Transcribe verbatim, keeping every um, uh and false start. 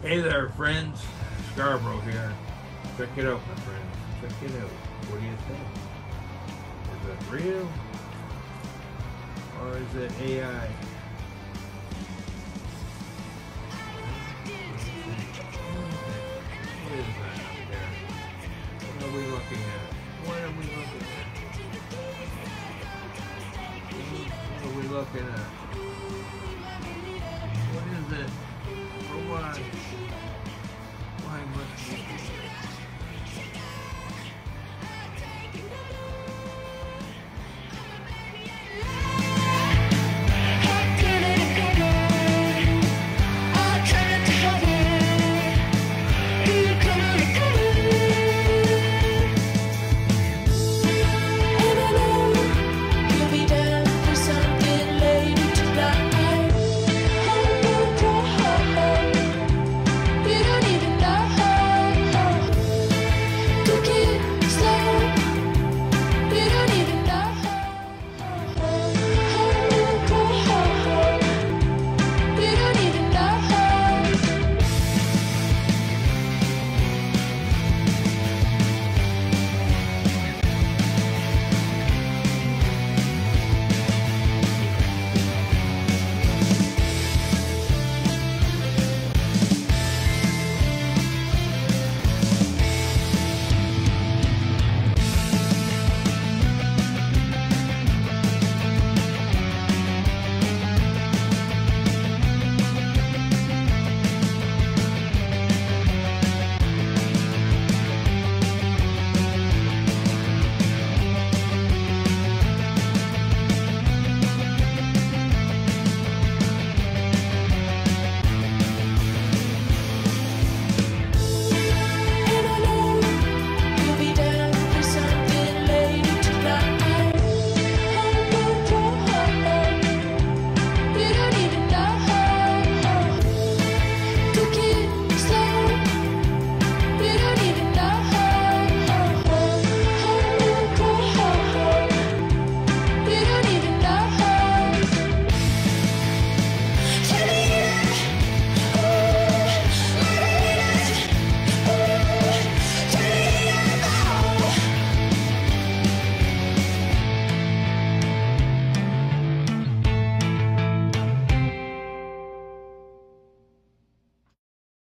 Hey there, friends. Scarborough here. Check it out, my friends. Check it out. What do you think? Is it real? Or is it A I? What is that up there? What are we looking at? What are we looking at? What are we looking at?